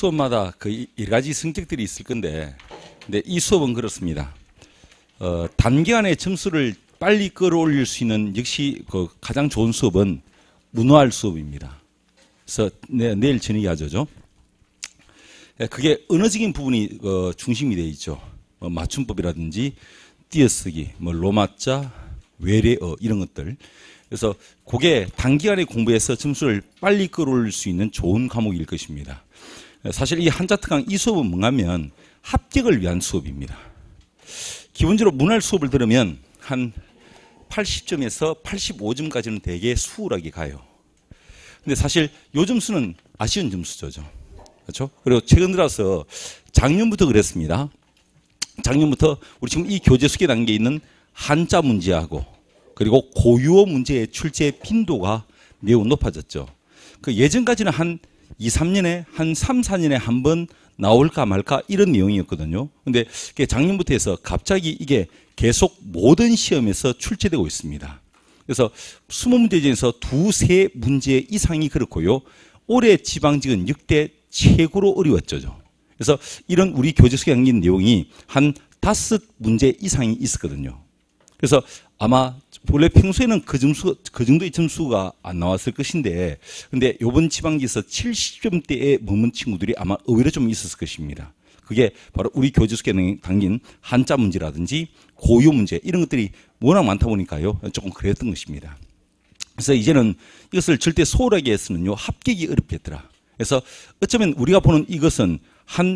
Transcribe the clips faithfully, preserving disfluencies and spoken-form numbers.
수업마다 그 여러 가지 성격들이 있을 건데, 근데 이 수업은 그렇습니다. 어, 단기간에 점수를 빨리 끌어올릴 수 있는 역시 그 가장 좋은 수업은 문화알 수업입니다. 그래서 내, 내일 저녁에 하죠. 그게 언어적인 부분이 어, 중심이 되어 있죠. 뭐 맞춤법이라든지 띄어쓰기, 뭐 로마자, 외래어 이런 것들. 그래서 그게 단기간에 공부해서 점수를 빨리 끌어올릴 수 있는 좋은 과목일 것입니다. 사실 이 한자특강 이 수업은 뭐냐면 합격을 위한 수업입니다. 기본적으로 문할 수업을 들으면 한 팔십 점에서 팔십오 점까지는 되게 수월하게 가요. 근데 사실 요 점수는 아쉬운 점수죠. 그렇죠? 그리고 최근 들어서 작년부터 그랬습니다. 작년부터 우리 지금 이 교재 소개 단계에 있는 한자 문제하고 그리고 고유어 문제의 출제 빈도가 매우 높아졌죠. 그 예전까지는 한 이, 삼 년에 한 삼, 사 년에 한 번 나올까 말까 이런 내용이었거든요. 근데 작년부터 해서 갑자기 이게 계속 모든 시험에서 출제되고 있습니다. 그래서 이십 문제 중에서 두세 문제 이상이 그렇고요. 올해 지방직은 역대 최고로 어려웠죠. 그래서 이런 우리 교재 속에 담긴 내용이 한 다섯 문제 이상이 있었거든요. 그래서 아마 원래 평소에는 그 점수, 그 정도의 점수가 안 나왔을 것인데, 근데 요번 지방지에서 칠십 점대에 머문 친구들이 아마 의외로 좀 있었을 것입니다. 그게 바로 우리 교재 속에 담긴 한자 문제라든지 고유 문제 이런 것들이 워낙 많다 보니까요. 조금 그랬던 것입니다. 그래서 이제는 이것을 절대 소홀하게 해서는요, 합격이 어렵겠더라. 그래서 어쩌면 우리가 보는 이것은 한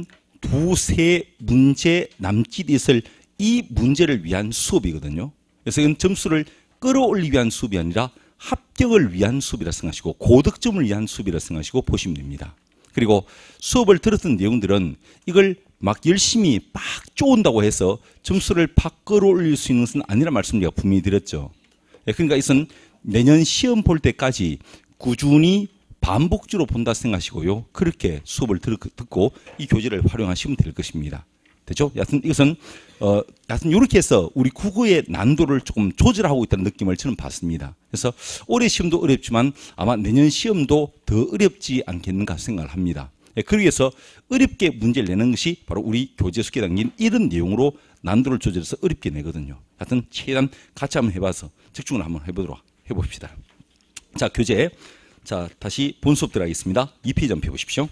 두세 문제 남짓 있을 이 문제를 위한 수업이거든요. 그래서 이건 점수를 끌어올리기 위한 수업이 아니라 합격을 위한 수업이라 생각하시고 고득점을 위한 수업이라 생각하시고 보시면 됩니다. 그리고 수업을 들었던 내용들은 이걸 막 열심히 막 쪼은다고 해서 점수를 팍 끌어올릴 수 있는 것은 아니라 말씀을 제가 분명히 드렸죠. 그러니까 이것은 내년 시험 볼 때까지 꾸준히 반복적으로 본다 생각하시고요. 그렇게 수업을 듣고 이 교재를 활용하시면 될 것입니다. 되죠? 여하튼 이것은 어, 여하튼 이렇게 해서 우리 국어의 난도를 조금 조절하고 있다는 느낌을 저는 받습니다. 그래서 올해 시험도 어렵지만 아마 내년 시험도 더 어렵지 않겠는가 생각을 합니다. 예, 그러기 위해서 어렵게 문제를 내는 것이 바로 우리 교재 속에 담긴 이런 내용으로 난도를 조절해서 어렵게 내거든요. 하여튼 최대한 같이 한번 해봐서 집중을 한번 해보도록 해봅시다. 자, 교재. 자, 다시 본 수업 들어가겠습니다. 이 페이지 한번 펴보십시오.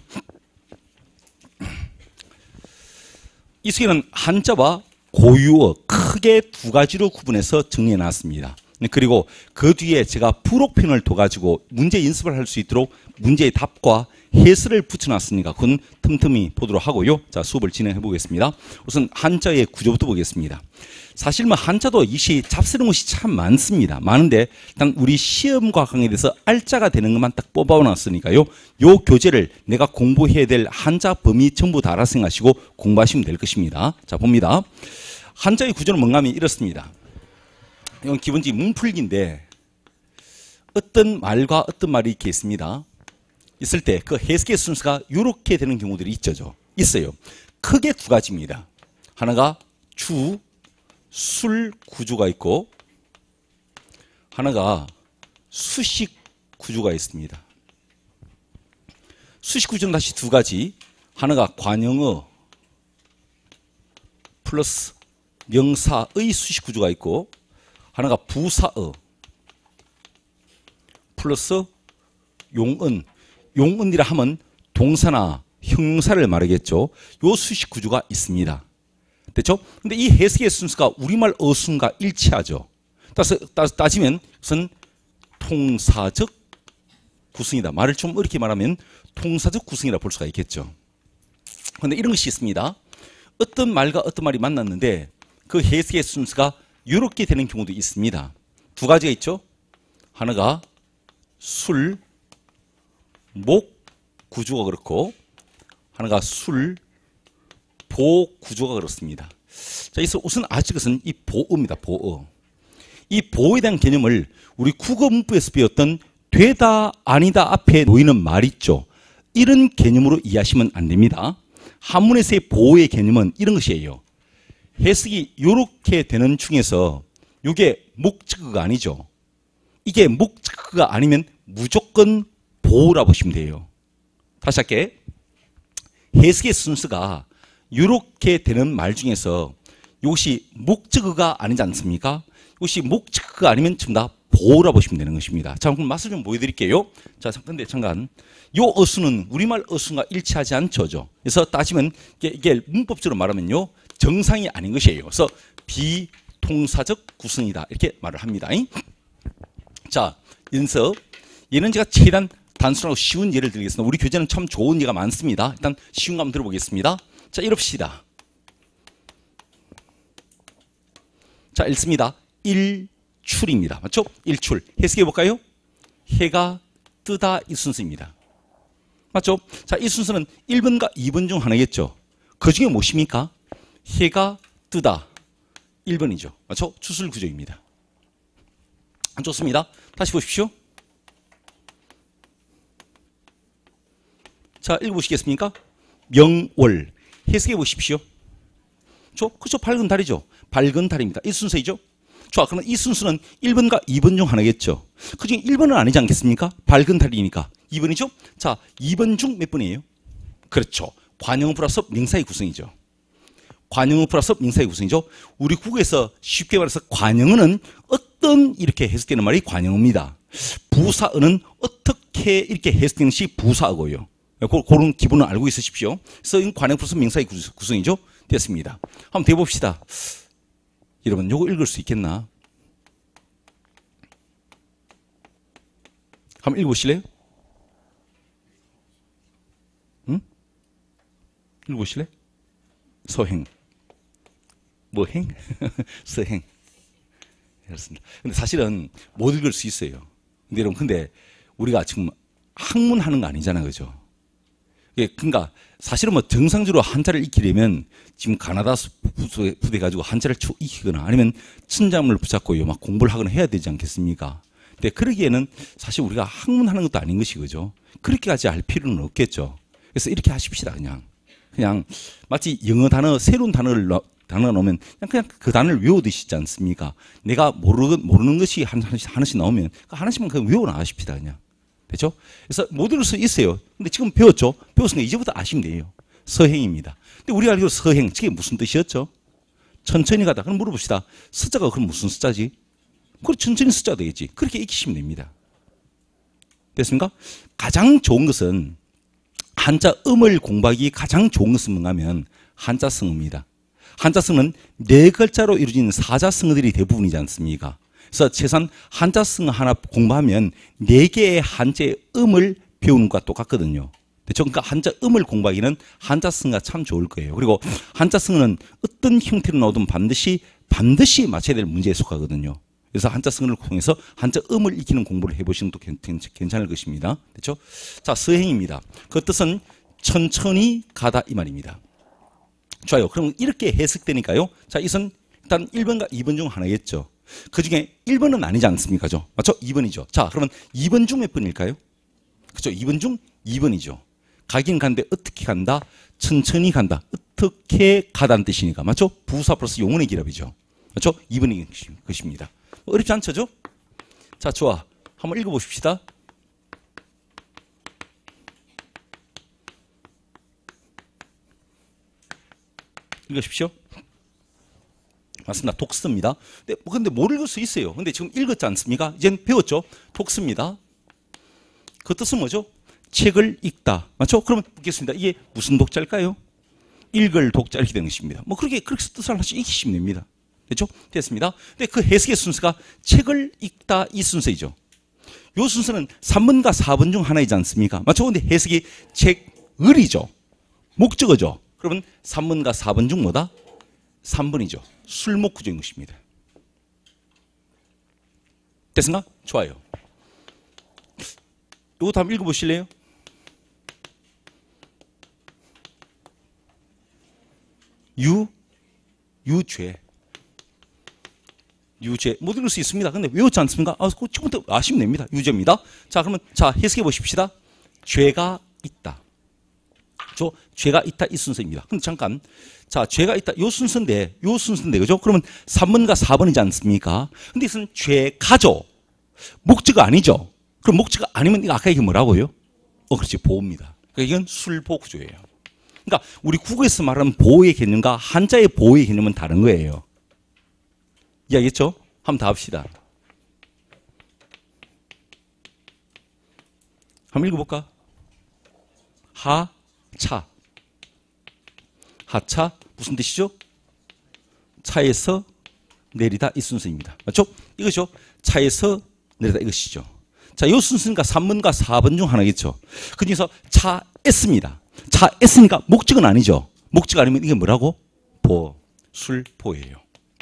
이 수기는 한자와 고유어 크게 두 가지로 구분해서 정리해 놨습니다. 그리고 그 뒤에 제가 부록편을 둬가지고 문제 연습을 할 수 있도록 문제의 답과 해설을 붙여놨으니까 그건 틈틈이 보도록 하고요. 자, 수업을 진행해 보겠습니다. 우선 한자의 구조부터 보겠습니다. 사실 뭐 한자도 이시 잡스러운 것이 참 많습니다. 많은데 일단 우리 시험과 강의에 대해서 알짜가 되는 것만 딱 뽑아놨으니까요. 요 교재를 내가 공부해야 될 한자 범위 전부 다 알아 생각하시고 공부하시면 될 것입니다. 자, 봅니다. 한자의 구조는 뭔가 하면 이렇습니다. 이건 기본적인 문풀기인데 어떤 말과 어떤 말이 이렇게 있습니다. 있을 때 그 해석의 순서가 이렇게 되는 경우들이 있죠. 있어요. 크게 두 가지입니다. 하나가 주, 술 구조가 있고 하나가 수식 구조가 있습니다. 수식 구조는 다시 두 가지. 하나가 관형어 플러스 명사의 수식 구조가 있고 하나가 부사어 플러스 용언. 용언이라 하면 동사나 형용사를 말하겠죠. 요 수식 구조가 있습니다. 됐죠? 근데 이 해석의 순서가 우리말 어순과 일치하죠. 따라서, 따라서 따지면 우선 통사적 구성이다. 말을 좀 어렵게 말하면 통사적 구성이라 볼 수가 있겠죠. 그런데 이런 것이 있습니다. 어떤 말과 어떤 말이 만났는데 그 해석의 순서가 이렇게 되는 경우도 있습니다. 두 가지가 있죠. 하나가 술, 목 구조가 그렇고 하나가 술, 보 구조가 그렇습니다. 자, 그래서 우선 아실 것은 이 보어입니다. 보어. 이 보어에 대한 개념을 우리 국어 문법에서 배웠던 되다 아니다 앞에 놓이는 말 있죠. 이런 개념으로 이해하시면 안 됩니다. 한문에서의 보어의 개념은 이런 것이에요. 해석이 이렇게 되는 중에서 이게 목적어가 아니죠. 이게 목적어가 아니면 무조건 보호라 보시면 돼요. 다시 할게. 해석의 순서가 이렇게 되는 말 중에서 이것이 목적어가 아니지 않습니까? 이것이 목적어가 아니면 전부 다 보호라 보시면 되는 것입니다. 자, 그럼 맛을 좀 보여드릴게요. 자, 근데 잠깐. 요 어수는 우리말 어수가 일치하지 않죠. 그래서 따지면 이게, 이게 문법적으로 말하면요. 정상이 아닌 것이에요. 그래서 비동사적 구성이다. 이렇게 말을 합니다. 자, 연습. 얘는 제가 최대한 단순하고 쉬운 예를 들겠습니다. 우리 교재는 참 좋은 예가 많습니다. 일단 쉬운 거 한번 들어보겠습니다. 자, 이럽시다. 자, 읽습니다. 일출입니다. 맞죠? 일출. 해석해 볼까요? 해가 뜨다 이 순서입니다. 맞죠? 자, 이 순서는 일 번과 이 번 중 하나겠죠. 그 중에 무엇입니까? 해가 뜨다. 일 번이죠. 맞죠? 주술 구조입니다. 좋습니다. 다시 보십시오. 자, 읽어보시겠습니까? 명월. 해석해 보십시오. 저, 그쵸? 밝은 달이죠. 밝은 달입니다. 이 순서이죠. 좋아. 그러면 이 순서는 일 번과 이 번 중 하나겠죠. 그 중에 일 번은 아니지 않겠습니까? 밝은 달이니까. 이 번이죠? 자, 이 번 중 몇 번이에요? 그렇죠. 관용 플러스 명사의 구성이죠. 관용 플러스 명사의 구성이죠. 우리 국어에서 쉽게 말해서 관용어는 어떤 이렇게 해석되는 말이 관용어입니다. 부사어는 어떻게 이렇게 해석되는 것이 부사어고요. 그런 기본을 알고 있으십시오. 그래서 이 관용 플러스 명사의 구성이죠. 됐습니다. 한번 대봅시다. 여러분, 요거 읽을 수 있겠나? 한번 읽어보실래요? 응? 읽어보실래? 서행. 뭐 행? 서행. 그렇습니다. 근데 사실은 못 읽을 수 있어요. 근데 여러분, 근데 우리가 지금 학문하는 거 아니잖아, 그죠? 예, 그러니까 사실은 뭐 정상적으로 한자를 익히려면 지금 가나다 부대 가지고 한자를 쭉 익히거나 아니면 천자문을 붙잡고 막 공부를 하거나 해야 되지 않겠습니까? 근데 그러기에는 사실 우리가 학문하는 것도 아닌 것이 그죠? 그렇게까지 할 필요는 없겠죠. 그래서 이렇게 하십시다, 그냥. 그냥 마치 영어 단어, 새로운 단어를 넣, 단어가 나오면 그냥, 그냥 그 단어를 외워두시지 않습니까? 내가 모르, 모르는 것이 하나씩, 하나씩 나오면 하나씩만 그냥 외워 나가십시다, 그냥. 됐죠? 그래서 못 읽을 수 있어요. 근데 지금 배웠죠? 배웠으니까 이제부터 아시면 돼요. 서행입니다. 근데 우리가 알기로 서행, 저게 무슨 뜻이었죠? 천천히 가다. 그럼 물어봅시다. 숫자가 그럼 무슨 숫자지? 그럼 천천히 숫자가 되겠지. 그렇게 익히시면 됩니다. 됐습니까? 가장 좋은 것은 한자 음을 공부하기 가장 좋은 것은 뭔가 하면 한자성어입니다. 한자성어는 네 글자로 이루어진 사자성어들이 대부분이지 않습니까? 그래서 최소한 한자성어 하나 공부하면 네 개의 한자의 음을 배우는 것과 똑같거든요. 그렇죠? 그러니까 한자 음을 공부하기는 한자성어가 참 좋을 거예요. 그리고 한자성어는 어떤 형태로 나오든 반드시 반드시 맞춰야 될 문제에 속하거든요. 그래서 한자성어를 통해서 한자 음을 익히는 공부를 해보시는 것도 괜찮을 것입니다. 그렇죠? 자, 서행입니다. 그 뜻은 천천히 가다 이 말입니다. 좋아요. 그럼 이렇게 해석되니까요. 자, 이선 일단 일 번과 이 번 중 하나겠죠. 그 중에 일 번은 아니지 않습니까? 맞죠? 이 번이죠. 자, 그러면 이 번 중 몇 번일까요? 그렇죠? 이 번 중 이 번이죠. 가긴 간데 어떻게 간다? 천천히 간다. 어떻게 가다는 뜻이니까. 맞죠? 부사 플러스 용언의 기랍이죠. 맞죠? 이 번이 것입니다. 어렵지 않죠? 자, 좋아. 한번 읽어보십시다. 읽으십시오. 맞습니다. 독서입니다. 근데, 근데 못 읽을 수 있어요. 근데 지금 읽었지 않습니까? 이제는 배웠죠? 독서입니다. 그 뜻은 뭐죠? 책을 읽다. 맞죠? 그러면 묻겠습니다. 이게 무슨 독자일까요? 읽을 독자 이렇게 되는 것입니다. 뭐 그렇게, 그렇게 뜻을 하나씩 익히시면 됩니다. 됐죠? 됐습니다. 근데 그 해석의 순서가 책을 읽다 이 순서이죠. 요 순서는 삼 번과 사 번 중 하나이지 않습니까? 맞죠? 근데 해석이 책을이죠. 목적어죠. 그러면 삼 번과 사 번 중 뭐다? 삼 번이죠. 술목 구조인 것입니다. 됐습니까? 좋아요. 이것도 한번 읽어보실래요? 유, 유죄. 유죄. 못 읽을 수 있습니다. 근데 외웠지 않습니까? 아, 그 처음부터 아시면 됩니다. 유죄입니다. 자, 그러면, 자, 해석해 보십시다. 죄가 있다. 저, 죄가 있다 이 순서입니다. 근데 잠깐. 자, 죄가 있다. 요 순서인데, 요 순서인데, 그죠? 그러면 삼 번과 사 번이지 않습니까? 근데 이것은 죄가죠. 목적어 아니죠? 그럼 목적어 아니면 이거 아까 이게 뭐라고요? 어, 그렇지. 보호입니다. 그러니까 이건 술보 구조예요. 그러니까 우리 국어에서 말하는 보호의 개념과 한자의 보호의 개념은 다른 거예요. 이해하겠죠? 한번 더 합시다. 한번 읽어볼까? 하차. 하차 무슨 뜻이죠? 차에서 내리다 이 순서입니다. 맞죠? 이거죠? 차에서 내리다 이것이죠. 자, 이 순서니까 삼 번과 사 번 중 하나겠죠. 그 중에서 차했습니다. 차했으니까 목적은 아니죠. 목적 아니면 이게 뭐라고? 보, 술, 보예요.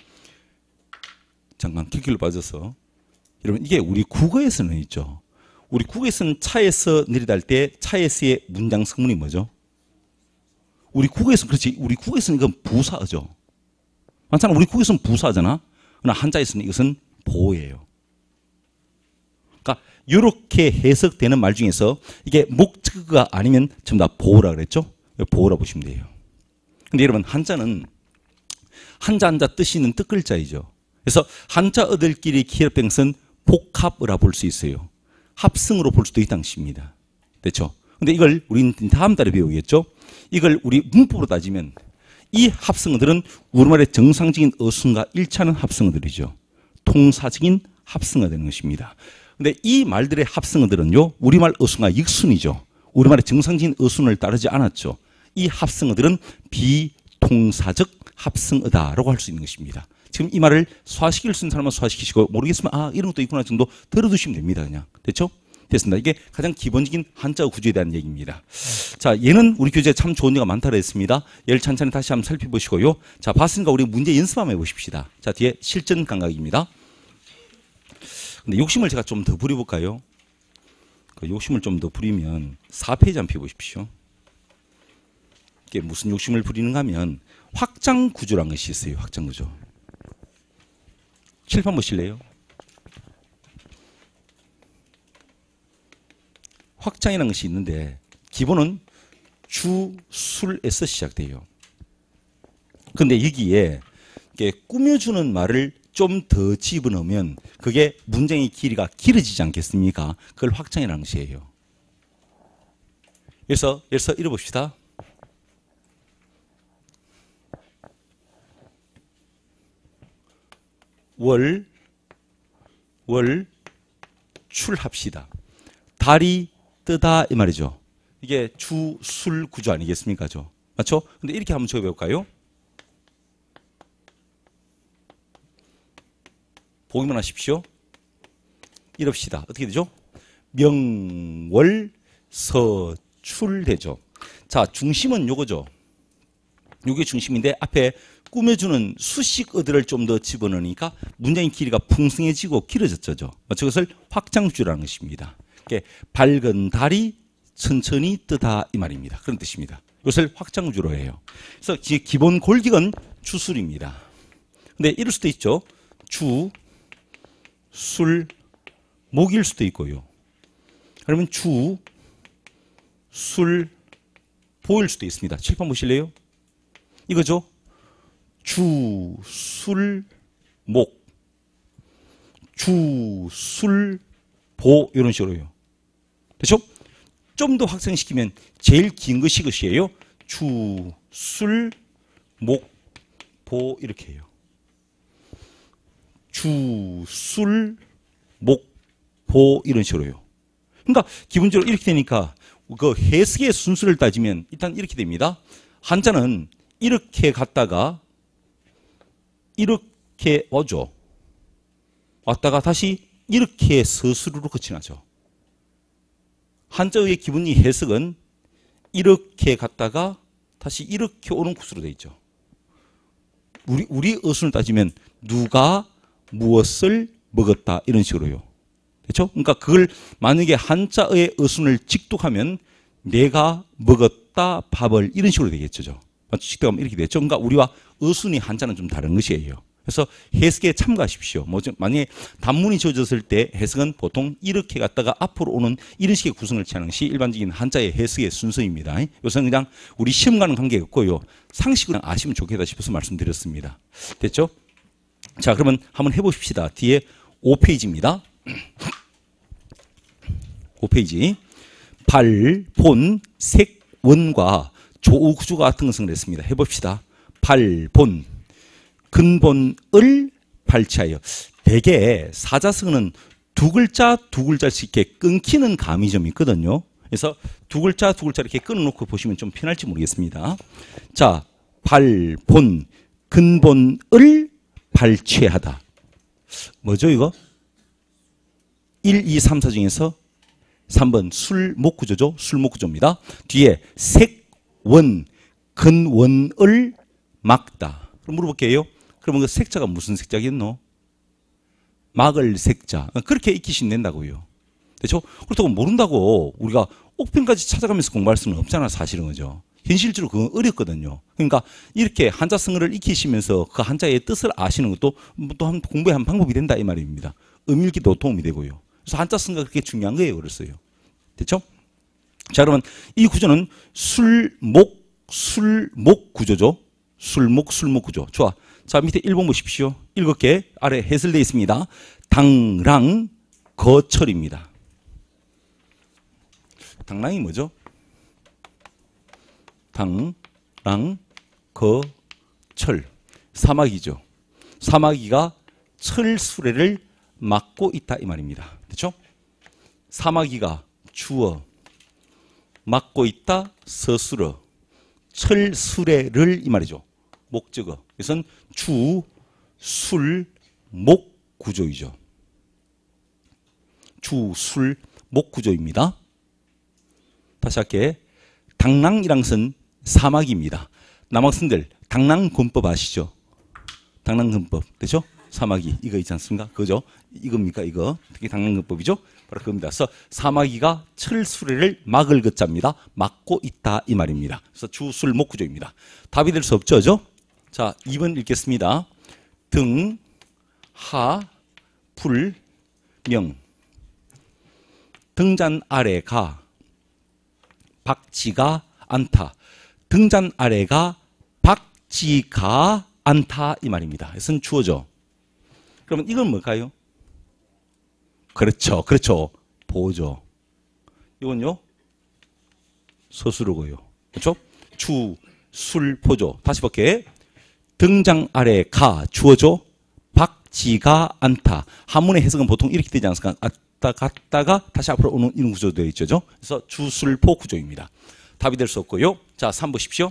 잠깐 길길로 빠져서. 여러분 이게 우리 국어에서는 있죠. 우리 국어에서는 차에서 내리다 할 때 차에서의 문장 성문이 뭐죠? 우리 국어에서는 그렇지. 우리 국어에서는 이건 부사죠. 맞잖아. 우리 국어에서는 부사잖아. 그러나 한자에서는 이것은 보예요. 그러니까 이렇게 해석되는 말 중에서 이게 목적어가 아니면 전부 다 보호라 그랬죠? 보호라 보시면 돼요. 근데 여러분 한자는 한자 한자 뜻이 있는 뜻글자이죠. 그래서 한자 어들끼리 기합병선 복합이라 볼 수 있어요. 합성으로 볼 수도 있다는 뜻입니다. 됐죠? 근데 이걸 우리는 다음 달에 배우겠죠? 이걸 우리 문법으로 따지면 이 합성어들은 우리말의 정상적인 어순과 일치하는 합성어들이죠. 통사적인 합성어가 되는 것입니다. 근데 이 말들의 합성어들은요, 우리말 어순과 익순이죠. 우리말의 정상적인 어순을 따르지 않았죠. 이 합성어들은 비통사적 합성어다라고 할 수 있는 것입니다. 지금 이 말을 소화시킬 수 있는 사람은 소화시키시고 모르겠으면 아 이런 것도 있구나 정도 들어두시면 됩니다. 그냥. 됐죠? 됐습니다. 이게 가장 기본적인 한자 구조에 대한 얘기입니다. 자, 얘는 우리 교재에 참 좋은 예가 많다고 했습니다. 얘를 천천히 다시 한번 살펴보시고요. 자, 봤으니까 우리 문제 연습 한번 해보십시다. 자, 뒤에 실전 감각입니다. 근데 욕심을 제가 좀 더 부려볼까요? 그 욕심을 좀 더 부리면 사 페이지 한번 펴보십시오. 이게 무슨 욕심을 부리는가 하면 확장 구조라는 것이 있어요. 확장 구조. 칠판 보실래요? 확장이라는 것이 있는데 기본은 주, 술에서 시작돼요. 그런데 여기에 꾸며주는 말을 좀 더 집어넣으면 그게 문장의 길이가 길어지지 않겠습니까? 그걸 확장이라는 것이에요. 그래서 그래서 읽어봅시다. 월, 월, 출합시다. 달이 뜨다 이 말이죠. 이게 주, 술 구조 아니겠습니까? 맞죠? 근데 이렇게 한번 적어볼까요? 보기만 하십시오. 이럽시다. 어떻게 되죠? 명월, 서, 출 되죠. 자, 중심은 요거죠. 요게 중심인데 앞에 꾸며주는 수식어들을 좀 더 집어넣으니까 문장의 길이가 풍성해지고 길어졌죠. 맞죠? 그것을 확장주라는 것입니다. 밝은 달이 천천히 뜨다 이 말입니다. 그런 뜻입니다. 이것을 확장주로 해요. 그래서 기본 골격은 주술입니다. 근데 이럴 수도 있죠. 주, 술, 목일 수도 있고요. 그러면 주, 술, 보일 수도 있습니다. 칠판 보실래요? 이거죠. 주, 술, 목. 주, 술, 보 이런 식으로요. 그렇죠? 좀 더 확장시키면 제일 긴 것이 이것이에요. 주, 술, 목, 보 이렇게 해요. 주, 술, 목, 보 이런 식으로요. 그러니까 기본적으로 이렇게 되니까 그 해석의 순서를 따지면 일단 이렇게 됩니다. 한자는 이렇게 갔다가 이렇게 오죠. 왔다가 다시 이렇게 서술으로 끝이 나죠. 한자의 기본이 해석은 이렇게 갔다가 다시 이렇게 오는 구조로 되어 있죠. 우리, 우리 어순을 따지면 누가 무엇을 먹었다 이런 식으로요. 그렇죠? 그러니까 그걸 만약에 한자의 어순을 직독하면 내가 먹었다 밥을 이런 식으로 되겠죠. 직독하면 이렇게 되죠. 그러니까 우리와 어순이 한자는 좀 다른 것이에요. 그래서 해석에 참고하십시오. 뭐 만약에 단문이 지어졌을 때 해석은 보통 이렇게 갔다가 앞으로 오는 이런 식의 구성을 취하는 것이 일반적인 한자의 해석의 순서입니다. 이것은 그냥 우리 시험과는 관계가 없고요. 상식을 아시면 좋겠다 싶어서 말씀드렸습니다. 됐죠? 자, 그러면 한번 해보십시다. 뒤에 오 페이지입니다. 오 페이지. 발, 본, 색, 원과 조우 구조가 등성을 했습니다. 해봅시다. 발본, 근본을 발치하여. 대개 사자성어는 두 글자 두 글자씩 이렇게 끊기는 감이 좀 있거든요. 그래서 두 글자 두 글자 이렇게 끊어놓고 보시면 좀 편할지 모르겠습니다. 자, 발본, 근본을 발치하다. 뭐죠 이거? 일, 이, 삼, 사 중에서 삼 번 술목구조죠. 술목구조입니다. 뒤에 색, 원, 근원을 막다. 그럼 물어볼게요. 그러면 그 색자가 무슨 색자겠노? 막을 색자. 그렇게 익히시면 된다고요. 그렇죠? 그렇다고 모른다고 우리가 옥편까지 찾아가면서 공부할 수는 없잖아, 사실은. 그죠? 현실적으로 그건 어렵거든요. 그러니까 이렇게 한자성어를 익히시면서 그 한자의 뜻을 아시는 것도 또 한 공부의 한 방법이 된다 이 말입니다. 음일기도 도움이 되고요. 그래서 한자성어가 그렇게 중요한 거예요. 그랬어요. 됐죠? 자, 그러면 이 구조는 술목, 술목 구조죠. 술목, 술목 구조. 좋아. 자, 밑에 일 번 보십시오. 일곱 개 아래 해설되어 있습니다. 당랑, 거철입니다. 당랑이 뭐죠? 당랑, 거철. 사마귀죠. 사마귀가 철수레를 막고 있다 이 말입니다. 그렇죠? 사마귀가 주어, 막고 있다 서술어, 철수레를 이 말이죠. 목적어. 그래서 주, 술, 목 구조이죠. 주, 술, 목 구조입니다. 다시 할게. 당랑이란 것은 사마귀입니다. 남학생들 당랑근법 아시죠? 당랑근법. 그렇죠? 사마귀 이거 있지 않습니까? 그죠? 이겁니까 이거? 특히 당랑근법이죠? 바로 그겁니다. 그래서 사마귀가 철수레를 막을 것자입니다. 막고 있다 이 말입니다. 그래서 주, 술, 목 구조입니다. 답이 될 수 없죠? 그죠? 자, 이 번 읽겠습니다. 등, 하, 불, 명. 등잔 아래가 박지가 않다. 등잔 아래가 박지가 않다 이 말입니다. 그것은 주어죠. 그러면 이건 뭘까요? 그렇죠. 그렇죠. 보죠. 이건요. 서술어고요. 그렇죠? 주, 술, 보죠. 다시 볼게. 등장 아래 가 주어죠. 박지가 않다. 한문의 해석은 보통 이렇게 되지 않습니까? 갔다 갔다가 다시 앞으로 오는 이런 구조도 되어 있죠. 그래서 주술포 구조입니다. 답이 될 수 없고요. 자, 삼 보십시오.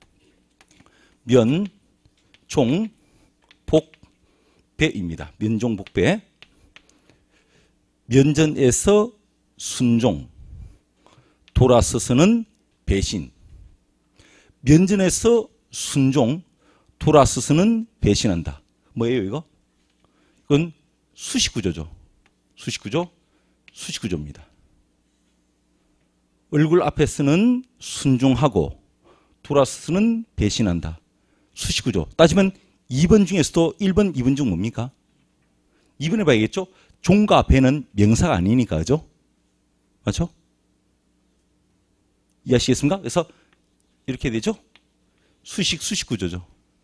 면, 종, 복, 배입니다. 면종, 복배. 면전에서 순종, 돌아서서는 배신. 면전에서 순종, 돌아서서는 배신한다. 뭐예요 이거? 이건 수식구조죠. 수식구조, 수식구조입니다. 얼굴 앞에서는 순종하고 돌아서서는 배신한다. 수식구조. 따지면 이 번 중에서도 일 번, 이 번 중 뭡니까? 이 번 해봐야겠죠? 종과 배는 명사가 아니니까, 그죠? 맞죠? 이해하시겠습니까? 그래서 이렇게 되죠? 수식, 수식구조죠.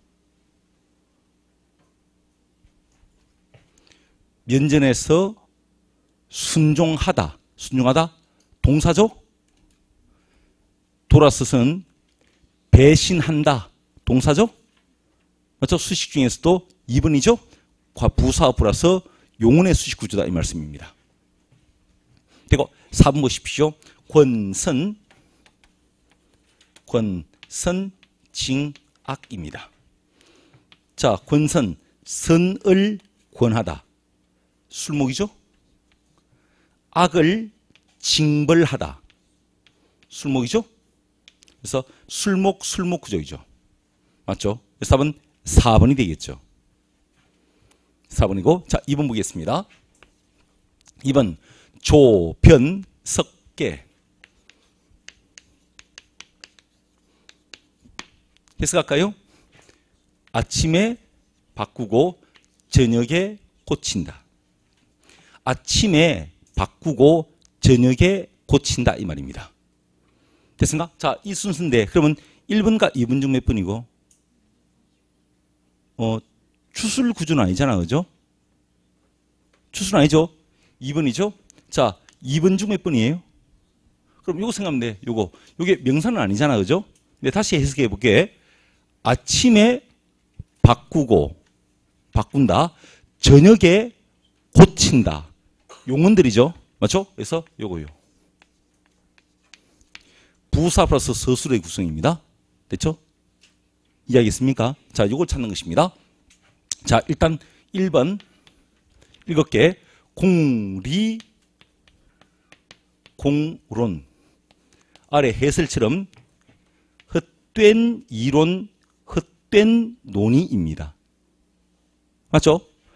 면전에서 순종하다. 순종하다. 동사죠? 돌아서서는 배신한다. 동사죠? 맞죠? 수식 중에서도 이 번이죠? 부사 플러스 용언의 수식 구조다 이 말씀입니다. 그리고 사 번 보십시오. 권선, 권선, 징악입니다. 자, 권선, 선을 권하다. 술목이죠? 악을 징벌하다. 술목이죠? 그래서 술목, 술목 구조이죠. 맞죠? 그래서 답은 사 번이 되겠죠. 사 번이고, 자, 이 번 보겠습니다. 이 번, 조, 변, 석계. 해석할까요? 아침에 바꾸고 저녁에 고친다. 아침에 바꾸고 저녁에 고친다 이 말입니다. 됐습니까? 자, 이 순서인데 그러면 일 번과 이 번 중 몇 번이고? 어, 추술 구조는 아니잖아, 그죠? 추술은 아니죠? 이 번이죠? 자, 이 번 중 몇 번이에요? 그럼 요거 생각하면 돼. 요거. 요게 명사는 아니잖아, 그죠? 근데 다시 해석해 볼게. 아침에 바꾸고, 바꾼다. 저녁에 고친다. 용언들이죠. 맞죠? 그래서 요거요. 부사 플러스 서술의 구성입니다. 됐죠? 이해하겠습니까? 자, 요걸 찾는 것입니다. 자, 일단 일 번 읽을게. 공리, 공론. 아래 해설처럼 헛된 이론, 헛된 논의입니다. 맞죠?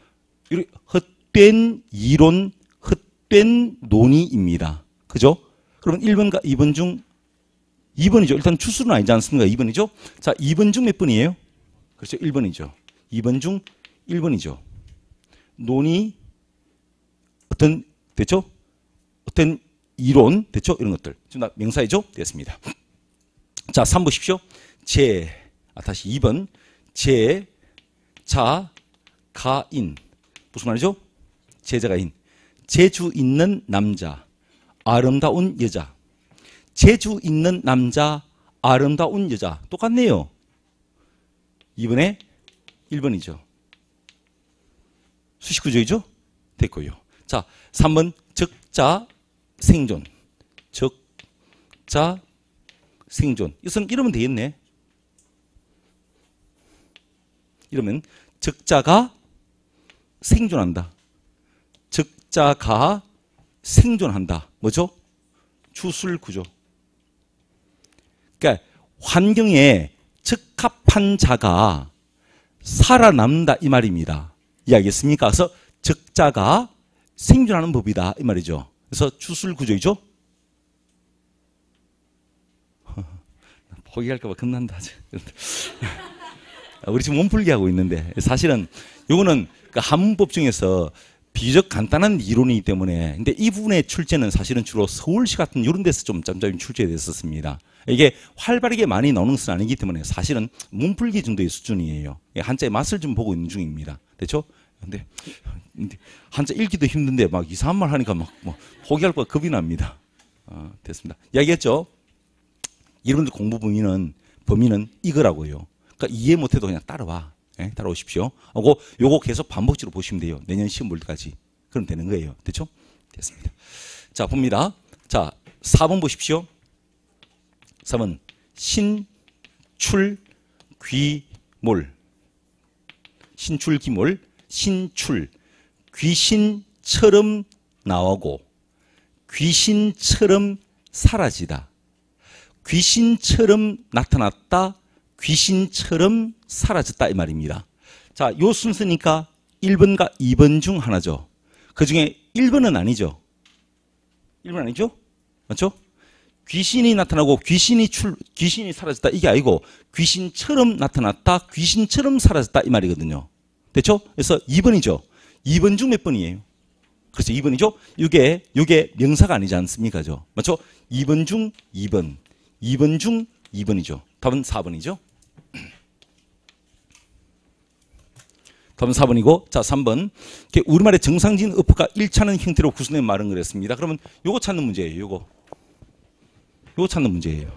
헛된 이론, 헛된 논의입니다. 그죠? 그러면 일 번과 이 번 중 이 번이죠. 일단 추수는 아니지 않습니까? 이 번이죠. 자, 이 번 중 몇 번이에요? 그렇죠. 일 번이죠. 이 번 중 일 번이죠. 논의, 어떤, 됐죠? 어떤 이론, 됐죠? 이런 것들. 지금 다 명사이죠? 됐습니다. 자, 삼 보십시오. 제, 아, 다시 이 번. 제, 자, 가, 인. 무슨 말이죠? 제자가 인. 재주 있는 남자, 아름다운 여자. 재주 있는 남자, 아름다운 여자. 똑같네요. 이 번에 일 번이죠. 수식구조이죠? 됐고요. 자, 삼 번 적자 생존. 적자 생존. 이것은 이러면 되겠네. 이러면 적자가 생존한다. 적자가 생존한다. 뭐죠? 추술구조. 그러니까 환경에 적합한 자가 살아남는다 이 말입니다. 이해하겠습니까? 그래서 적자가 생존하는 법이다 이 말이죠. 그래서 추술구조이죠. 포기할까 봐 겁난다. 우리 지금 몸풀기 하고 있는데 사실은 이거는 한문법 중에서 비교적 간단한 이론이기 때문에 근데 이 부분의 출제는 사실은 주로 서울시 같은 이런 데서 좀 짬짬이 출제됐었습니다. 이게 활발하게 많이 나오는 것은 아니기 때문에 사실은 몸풀기 정도의 수준이에요. 한자의 맛을 좀 보고 있는 중입니다. 됐죠? 근데, 근데 한자 읽기도 힘든데 막 이상한 말 하니까 막, 막 포기할 거 겁이 납니다. 어, 됐습니다. 이야기했죠? 여러분들 공부 범위는 범위는 이거라고요. 그러니까 이해 못해도 그냥 따라와. 네, 따라오십시오. 하고 요거 계속 반복적으로 보시면 돼요. 내년 시험 볼 때까지. 그럼 되는 거예요. 됐죠? 됐습니다. 자, 봅니다. 자, 사 번 보십시오. 사 번 신출 귀몰. 신출 귀몰. 신출. 귀신처럼 나오고 귀신처럼 사라지다. 귀신처럼 나타났다. 귀신처럼 사라졌다 이 말입니다. 자, 요 순서니까 일 번과 이 번 중 하나죠. 그 중에 일 번은 아니죠. 일 번 아니죠? 맞죠? 귀신이 나타나고 귀신이 출, 귀신이 사라졌다 이게 아니고 귀신처럼 나타났다, 귀신처럼 사라졌다 이 말이거든요. 됐죠? 그래서 이 번이죠. 이 번 중 몇 번이에요? 그렇죠. 이 번이죠. 이게, 이게 명사가 아니지 않습니까? 맞죠? 이 번 중 이 번, 이 번 중 이 번이죠. 답은 사 번이죠. 답은 사 번이고, 자, 삼 번. 우리말의 정상적인 어법과 일치하는 형태로 구성된 말은 그랬습니다. 그러면 요거 찾는 문제예요, 요거. 요거 찾는 문제예요.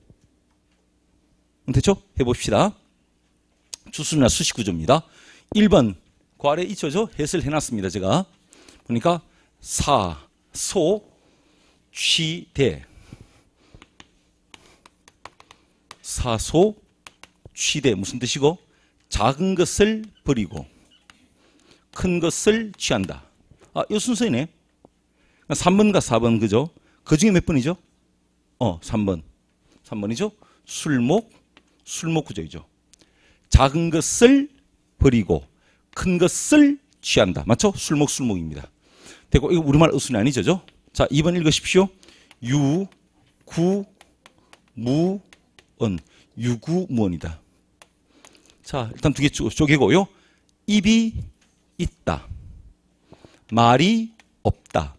됐죠? 해봅시다. 주술이나 수식구조입니다. 일 번, 그 아래 있죠? 해설 해놨습니다, 제가. 보니까, 사, 소, 취, 대. 사소, 취대. 무슨 뜻이고? 작은 것을 버리고, 큰 것을 취한다. 아, 이 순서이네. 삼 번과 사 번, 그죠? 그 중에 몇 번이죠? 어, 삼 번. 삼 번이죠? 술목, 술목 구조이죠. 작은 것을 버리고, 큰 것을 취한다. 맞죠? 술목, 술목입니다. 되고, 이거 우리말 어순이 아니죠? 자, 이 번 읽으십시오. 유, 구, 무, 은. 유구무언이다. 자, 일단 두 개 쪼개고요. 입이 있다. 말이 없다.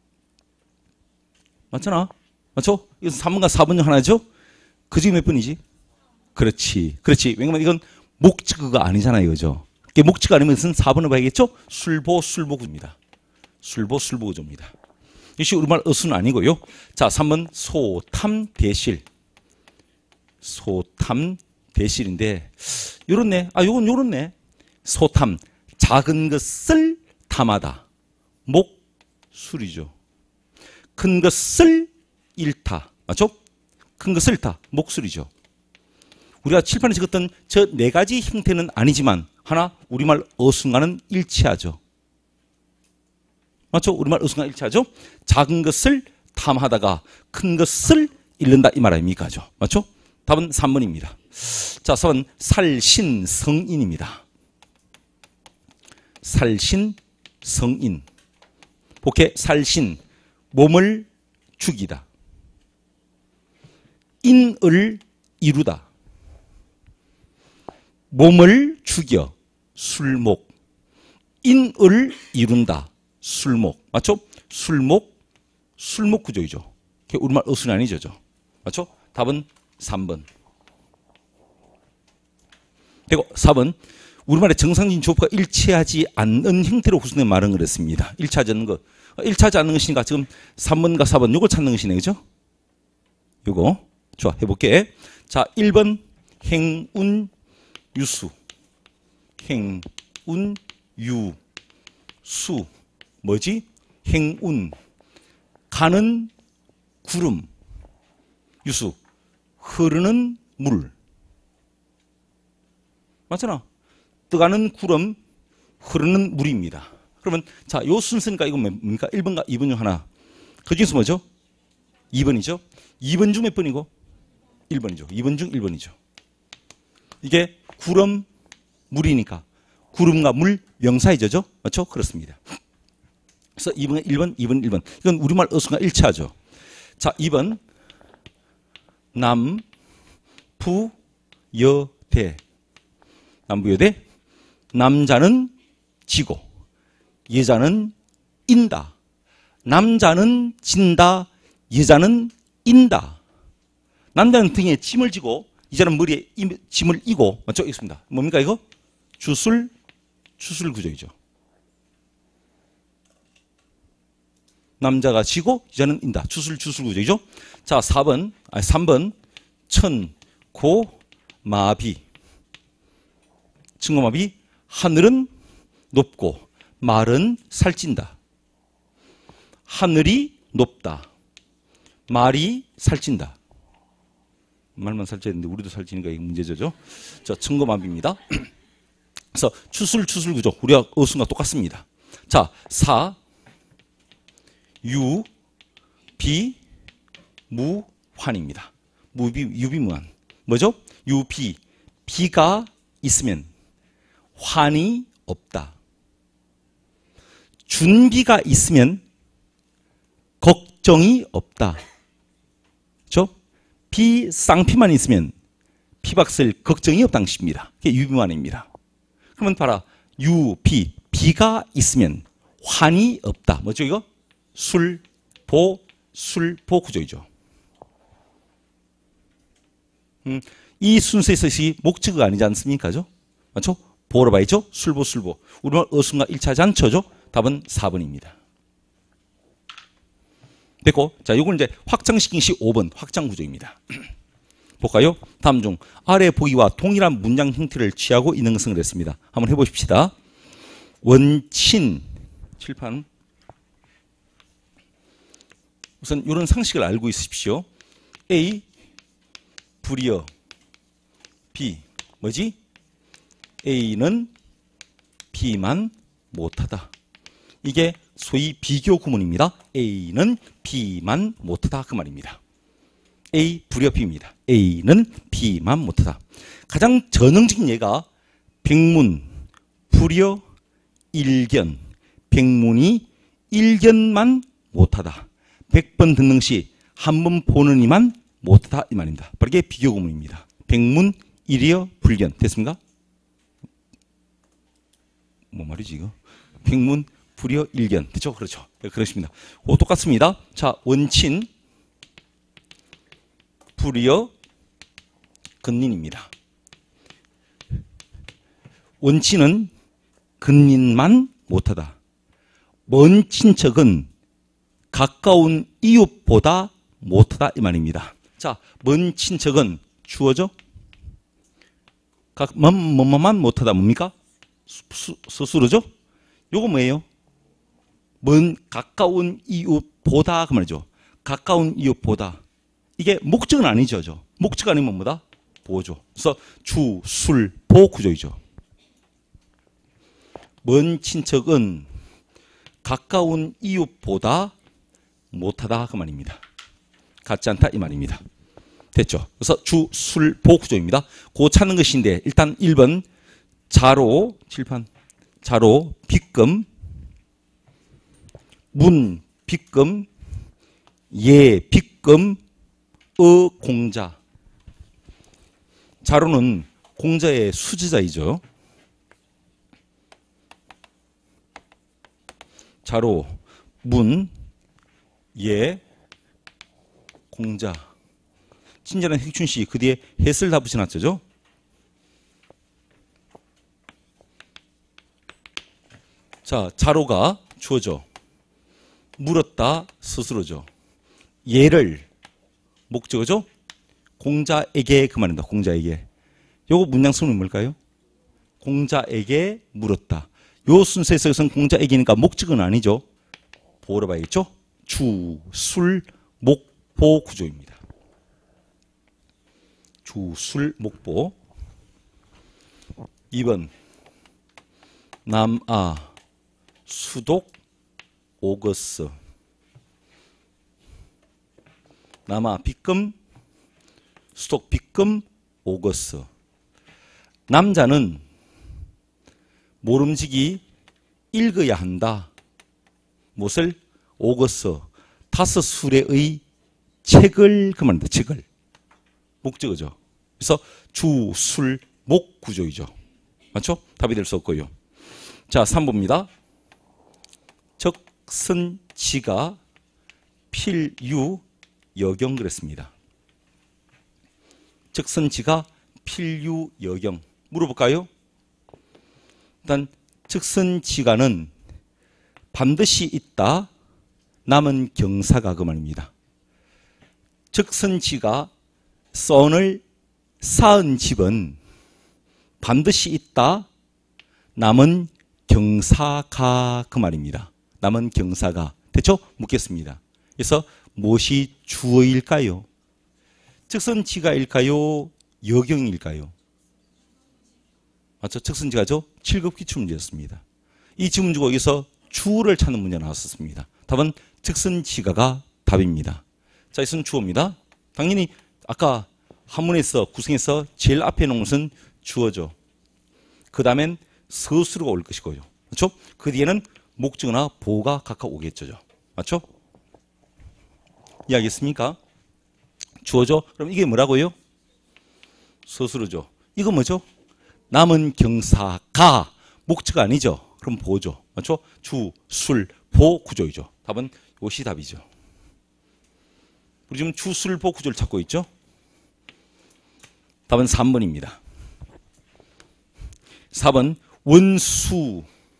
맞잖아? 맞죠? 이건 삼 번과 사 번 중 하나죠? 그 중에 몇 번이지? 그렇지. 그렇지. 왜냐면 이건 목적어가 아니잖아요. 그죠? 이게 목적어 아니면 사 번을 봐야겠죠? 술보, 술보구입니다. 술보, 술보구조입니다. 이것이 우리말 어순은 아니고요. 자, 삼 번 소, 탐, 대실. 소탐 대실인데 요렇네. 아 요건 요렇네. 소탐 작은 것을 탐하다. 목술이죠. 큰 것을 일타. 맞죠? 큰 것을 일타. 목술이죠. 우리가 칠판에 적었던 저 네 가지 형태는 아니지만 하나 우리말 어순과는 일치하죠. 맞죠? 우리말 어순과 일치하죠? 작은 것을 탐하다가 큰 것을 잃는다 이 말 아닙니까? 맞죠? 답은 삼 번입니다. 자, 사 번 살신성인입니다. 살신성인. 복해 살신 몸을 죽이다. 인을 이루다. 몸을 죽여 술목. 인을 이룬다. 술목. 맞죠? 술목. 술목 구조이죠. 우리말 어순이 아니죠. 맞죠? 답은 삼 번. 그리고 사 번. 우리말의 정상적인 조법과 일치하지 않는 형태로 구성된 말은 그렇습니다. 일치하지 않는 것. 일치하지 않는 것이니까 지금 삼 번과 사 번 요걸 찾는 것이네. 그죠? 요거. 좋아. 해볼게. 자, 일 번 행운 유수. 행운 유수. 뭐지? 행운. 가는 구름. 유수. 흐르는 물. 맞잖아. 떠가는 구름, 흐르는 물입니다. 그러면 자, 요 순서니까 이건 뭡니까? 일 번과 이 번 중 하나. 그 중에서 뭐죠? 이 번이죠. 이 번 중 몇 번이고? 일 번이죠. 이 번 중 일 번이죠. 이게 구름, 물이니까 구름과 물 명사이죠. 맞죠? 그렇습니다. 그래서 이 번, 일 번, 이 번, 일 번. 이건 우리말 어순과 일치하죠. 자, 이 번. 남, 부, 여, 대. 남부여대. 남자는 지고 여자는 인다. 남자는 진다. 여자는 인다. 남자는 등에 짐을 지고 여자는 머리에 짐을 이고. 맞죠? 있습니다. 뭡니까 이거? 주술, 주술 구조이죠. 남자가 지고 여자는 인다. 주술, 주술 구조이죠. 자, 사 번, 아니 삼 번. 천, 고, 마비. 천고마비. 하늘은 높고 말은 살찐다. 하늘이 높다. 말이 살찐다. 말만 살쪄야 되는데 우리도 살찌니까 이게 문제죠. 자, 천고마비입니다. 그래서 추술, 추술 구조. 우리가 어순과 똑같습니다. 자, 사, 유, 비, 무, 환입니다. 무비, 유비무환. 뭐죠? 유비. 비가 있으면 환이 없다. 준비가 있으면 걱정이 없다. 그렇죠? 비, 쌍피만 있으면 피박슬 걱정이 없다는 것입니다. 그게 유비무환입니다. 그러면 봐라. 유, 비. 비가 있으면 환이 없다. 뭐죠 이거? 술, 보, 술, 보 구조이죠. 음, 이 순서에서 이 목적어가 아니지 않습니까? 맞죠? 보러 봐야죠. 술보, 술보. 우리말 어순과 일치하지 않죠? 답은 사 번입니다. 됐고, 자, 이건 이제 확장시킨 시 오 번 확장 구조입니다. 볼까요? 다음 중 아래 보기와 동일한 문장 형태를 취하고 있는 것을 했습니다. 한번 해보십시다. 원친 칠판. 우선 이런 상식을 알고 있으십시오. A 불이여 B 뭐지? A는 B만 못하다. 이게 소위 비교 구문입니다. A는 B만 못하다 그 말입니다. A 불이여 B입니다. A는 B만 못하다. 가장 전형적인 예가 백문 불이여 일견. 백문이 일견만 못하다. 백 번 듣는 시 한 번 보는 이만 못하다 이 말입니다. 바로 이게 비교 구문입니다. 백문 일이여 불견. 됐습니까? 뭐 말이지 이거? 백문 불이여 일견. 됐죠? 그렇죠. 네, 그렇습니다. 오, 똑같습니다. 자, 원친 불이여 근린입니다. 원친은 근린만 못하다. 먼 친척은 가까운 이웃보다 못하다 이 말입니다. 자, 먼 친척은 주어죠? 각, 뭐, 뭐만 못하다 뭡니까? 수, 스스로죠? 요거 뭐예요? 먼, 가까운 이웃보다 그 말이죠. 가까운 이웃보다. 이게 목적은 아니죠. 저. 목적 아니면 뭐다? 보죠. 그래서 주, 술, 보 구조이죠. 먼 친척은 가까운 이웃보다 못하다 그 말입니다. 같지 않다 이 말입니다. 됐죠? 그래서 주, 술, 보 구조입니다. 그 찾는 것인데 일단 일 번 자로, 칠판 자로, 빗금, 문, 빗금, 예, 빗금, 어, 공자. 자로는 공자의 수지자이죠. 자로, 문, 예, 공자. 친절한 핵춘씨 그 뒤에 햇을 다 붙여놨죠. 자, 자로가 주어죠. 물었다 스스로죠. 예를 목적어죠. 공자에게 그 말입니다. 공자에게. 요거 문장성이 뭘까요? 공자에게 물었다. 요 순서에서는 공자에게니까 목적은 아니죠. 보러 봐야겠죠. 주, 술, 목, 보 구조입니다. 주, 술, 목, 보. 이 번 남아, 수독, 오거스. 남아, 빗금, 수독, 빗금, 오거스. 남자는 모름지기 읽어야 한다. 무엇을? 오거스. 다섯 수레의 책을 그 말입니다. 책을. 목적어죠. 그래서 주, 술, 목 구조이죠. 맞죠? 답이 될 수 없고요. 자, 삼 번입니다. 적선지가 필유 여경 그랬습니다. 적선지가 필유 여경. 물어볼까요? 일단 적선지가는 반드시 있다. 남은 경사가 그 말입니다. 적선지가 선을 쌓은 집은 반드시 있다. 남은 경사가 그 말입니다. 남은 경사가. 됐죠? 묻겠습니다. 그래서 무엇이 주어일까요? 적선지가일까요? 여경일까요? 맞죠? 적선지가죠? 칠 급 기출문제였습니다. 이 지문 주고 여기서 주어를 찾는 문제가 나왔었습니다. 답은 적선지가가 답입니다. 자, 이것은 주어입니다. 당연히 아까 한문에서 구성에서 제일 앞에 놓은 것은 주어죠. 그 다음엔 서술어가 올 것이고요. 그렇죠? 그 뒤에는 목적어나 보가 각각 오겠죠. 맞죠? 이해하겠습니까? 주어죠? 그럼 이게 뭐라고요? 서술어죠. 이거 뭐죠? 남은 경사가 목적어 아니죠? 그럼 보죠. 맞죠? 주, 술, 보 구조이죠. 답은 이것이 답이죠. 우리 지금 주, 술, 보 구조를 찾고 있죠? 답은 삼 번입니다. 사 번 원수,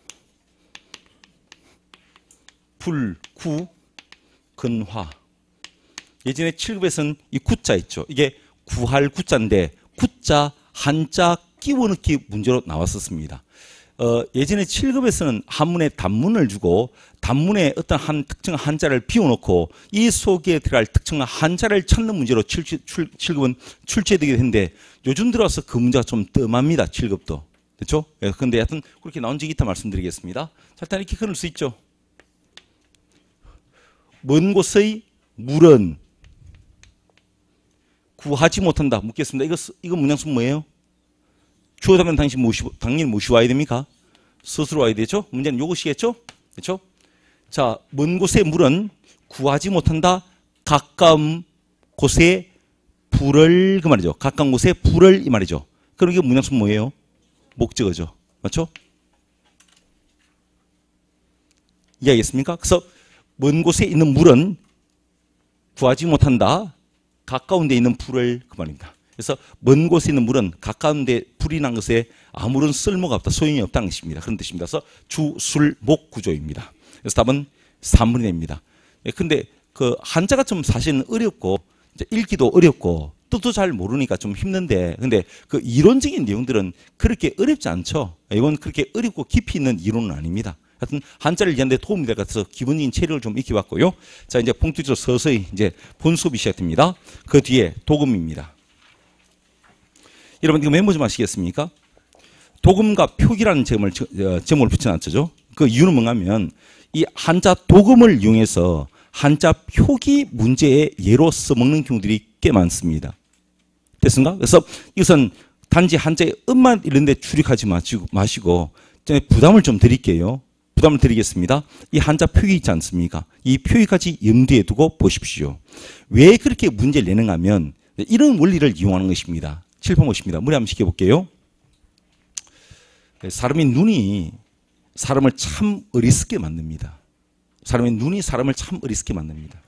불, 구, 근화. 예전에 칠 급에서는 이 구자 있죠. 이게 구할 구자인데 구자 한자 끼워 넣기 문제로 나왔었습니다. 어, 예전에 칠 급에서는 한문에 단문을 주고 단문에 어떤 한 특정한 한자를 비워놓고 이 속에 들어갈 특정한 한자를 찾는 문제로 칠 급은 출제되게 했는데 요즘 들어와서 그 문제가 좀 뜸합니다. 칠 급도. 그렇죠? 그런데 하여튼 그렇게 나온 적이 있다 말씀드리겠습니다. 자, 일단 이렇게 끊을 수 있죠. 먼 곳의 물은 구하지 못한다. 묻겠습니다. 이거, 이거 문장수 뭐예요? 주어다면 당신 모시, 당연히 모시 와야 됩니까? 스스로 와야 되죠? 문제는 이것이겠죠? 그렇죠? 자, 먼 곳의 물은 구하지 못한다. 가까운 곳에 불을 그 말이죠. 가까운 곳에 불을 이 말이죠. 그럼 이게 문장수 뭐예요? 목적어죠. 맞죠? 이해하겠습니까? 그래서 먼 곳에 있는 물은 구하지 못한다. 가까운 데 있는 불을 그 말입니다. 그래서 먼 곳에 있는 물은 가까운 데 불이 난 것에 아무런 쓸모가 없다. 소용이 없다는 것입니다. 그런 뜻입니다. 그래서 주, 술, 목 구조입니다. 그래서 답은 삼 번이 됩니다. 근데 그 한자가 좀 사실은 어렵고 읽기도 어렵고 뜻도 잘 모르니까 좀 힘든데, 근데 그 이론적인 내용들은 그렇게 어렵지 않죠. 이건 그렇게 어렵고 깊이 있는 이론은 아닙니다. 하여튼 한자를 이해하는데 도움이 될 것 같아서 기본적인 체력을 좀 익혀봤고요. 자, 이제 본격적으로 서서히 이제 본 수업이 시작됩니다. 그 뒤에 도금입니다. 여러분 이거 메모 좀 하시겠습니까? 도금과 표기라는 점을, 점을 붙여놨죠. 그 이유는 뭔가면 이 한자 도금을 이용해서 한자 표기 문제의 예로 써먹는 경우들이 꽤 많습니다. 됐습니까? 그래서 이것은 단지 한자의 음만 이런 데 출입하지 마시고, 마시고 부담을 좀 드릴게요. 부담을 드리겠습니다. 이 한자 표기 있지 않습니까? 이 표기까지 염두에 두고 보십시오. 왜 그렇게 문제를 내는가 하면 이런 원리를 이용하는 것입니다. 칠판 보십니다. 문제 한번 시켜볼게요. 사람의 눈이 사람을 참 어리석게 만듭니다. 사람의 눈이 사람을 참 어리석게 만듭니다.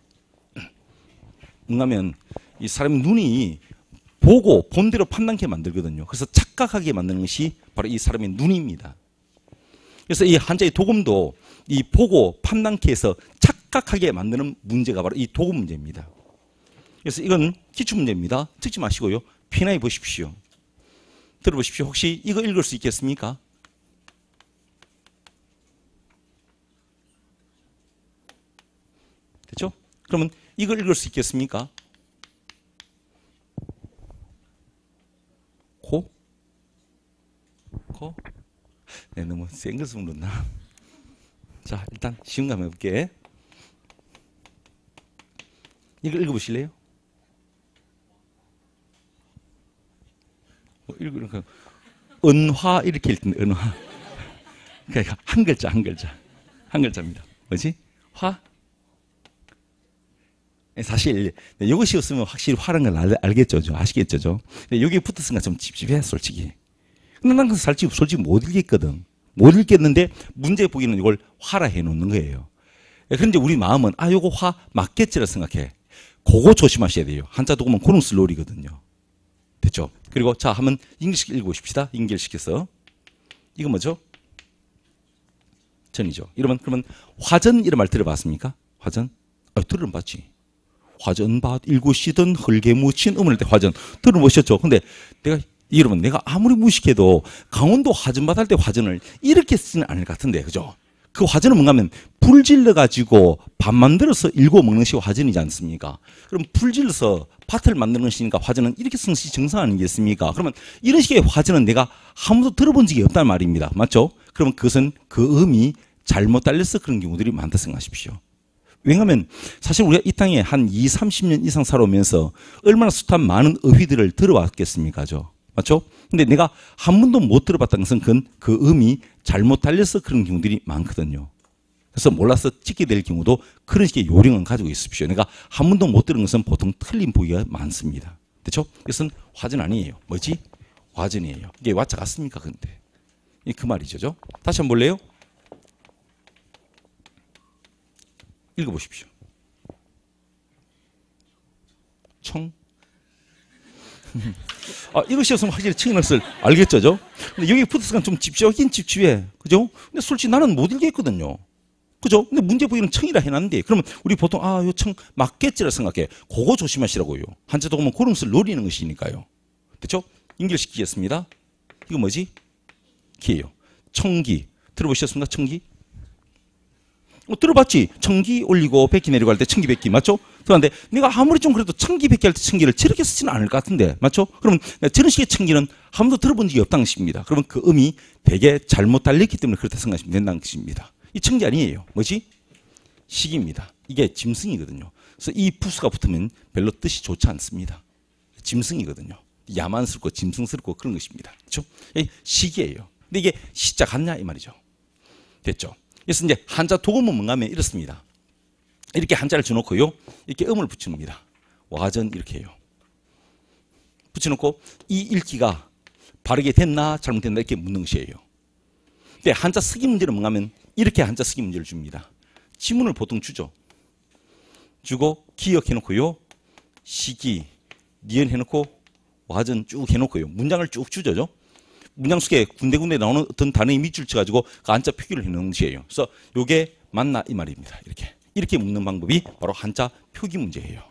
뭔가면 이 사람의 눈이 보고 본대로 판단하게 만들거든요. 그래서 착각하게 만드는 것이 바로 이 사람의 눈입니다. 그래서 이 한자의 도금도 이 보고 판단케 해서 착각하게 만드는 문제가 바로 이 도금 문제입니다. 그래서 이건 기출문제입니다. 듣지 마시고요. 피나이 보십시오. 들어보십시오. 혹시 이거 읽을 수 있겠습니까? 됐죠? 그러면 이걸 읽을 수 있겠습니까? 고? 고? 네, 너무 센 것을 물었나? 자, 일단 쉬운 거 한번 해볼게. 이걸 읽어보실래요? 뭐 읽으니까 은화 이렇게 읽던데, 은화. 그러니까 한 글자, 한 글자. 한 글자입니다. 뭐지? 화? 사실 이것이 없으면 확실히 화라는 걸 알, 알겠죠, 아시겠죠? 여기 붙었으니까 좀 찝찝해, 솔직히. 근데 난 솔직히, 솔직히 못 읽겠거든. 못 읽겠는데 문제 보기는 이걸 화라 해놓는 거예요. 그런데 우리 마음은 아, 요거 화 맞겠지라 생각해. 그거 조심하셔야 돼요. 한자 도구면 그런 슬로리거든요. 됐죠? 그리고 자, 한번 인글식 읽어보십시다. 인글식에서. 이거 뭐죠? 전이죠. 이러면 그러면 화전 이런 말 들어봤습니까? 화전? 아, 들어봤지. 화전밭 일구시던 헐게 묻힌 음을 할 때 화전 들어보셨죠? 근데 내가 여러분 내가 아무리 무식해도 강원도 화전밭 할 때 화전을 이렇게 쓰지는 않을 것 같은데, 그죠? 그 화전은 뭔가 하면 불 질러 가지고 밥 만들어서 일고 먹는 것이 화전이지 않습니까? 그럼 불 질러서 밭을 만드는 것이니까 화전은 이렇게 쓰는 것이 정상 아니겠습니까? 그러면 이런 식의 화전은 내가 아무도 들어본 적이 없단 말입니다. 맞죠? 그러면 그것은 그 음이 잘못 달려서 그런 경우들이 많다 생각하십시오. 왜냐하면 사실 우리가 이 땅에 한 이삼십 년 이상 살아오면서 얼마나 숱한 많은 어휘들을 들어왔겠습니까? 맞죠? 근데 내가 한 번도 못 들어봤다는 것은 그건 그 음이 잘못 달려서 그런 경우들이 많거든요. 그래서 몰라서 찍게 될 경우도 그런 식의 요령은 가지고 있으십시오. 내가 한 번도 못 들은 것은 보통 틀린 보기가 많습니다. 그렇죠? 이것은 화전 아니에요. 뭐지? 화전이에요. 이게 와자 같습니까? 근데 그 말이죠. 다시 한번 볼래요? 읽어보십시오. 청. 아, 이것이었으면 확실히 청이라는 것을 알겠죠? 근데 여기 붙었으니까 좀 찝찝하긴 찝찝해. 그죠? 근데 솔직히 나는 못 읽겠거든요. 그죠? 근데 문제 보기는 청이라 해놨는데, 그러면 우리 보통, 아, 요 청 맞겠지라 생각해. 그거 조심하시라고요. 한자도 보면 고름을 노리는 것이니까요. 됐죠? 연결시키겠습니다. 이거 뭐지? 기예요. 청기. 들어보셨습니까? 청기? 어, 들어봤지? 청기 올리고 백기 내리고 할 때 청기 백기 맞죠? 그런데 내가 아무리 좀 그래도 청기 백기 할 때 청기를 저렇게 쓰지는 않을 것 같은데 맞죠? 그러면 저런 식의 청기는 한 번도 들어본 적이 없다는 것입니다. 그러면 그 음이 되게 잘못 달렸기 때문에 그렇다 생각하시면 된다는 것입니다. 이 청기 아니에요. 뭐지? 식입니다. 이게 짐승이거든요. 그래서 이 부수가 붙으면 별로 뜻이 좋지 않습니다. 짐승이거든요. 야만스럽고 짐승스럽고 그런 것입니다. 그렇죠? 식이에요. 근데 이게 시자 같냐 이 말이죠. 됐죠? 그래서 이제 한자 도금은 뭔가 하면 이렇습니다. 이렇게 한자를 줘놓고요. 이렇게 음을 붙여놓습니다. 와전 이렇게 해요. 붙여놓고 이 읽기가 바르게 됐나 잘못됐나 이렇게 묻는 것이에요. 근데 한자 쓰기 문제는 뭔가 하면 이렇게 한자 쓰기 문제를 줍니다. 지문을 보통 주죠. 주고 기억해놓고요. 시기, 니은 해놓고 와전 쭉 해놓고요. 문장을 쭉 주죠. 문장 속에 군데군데 나오는 어떤 단어의 밑줄 쳐가지고 그 한자 표기를 해놓는 것이에요. 그래서 이게 맞나 이 말입니다. 이렇게 이렇게 묻는 방법이 바로 한자 표기 문제예요.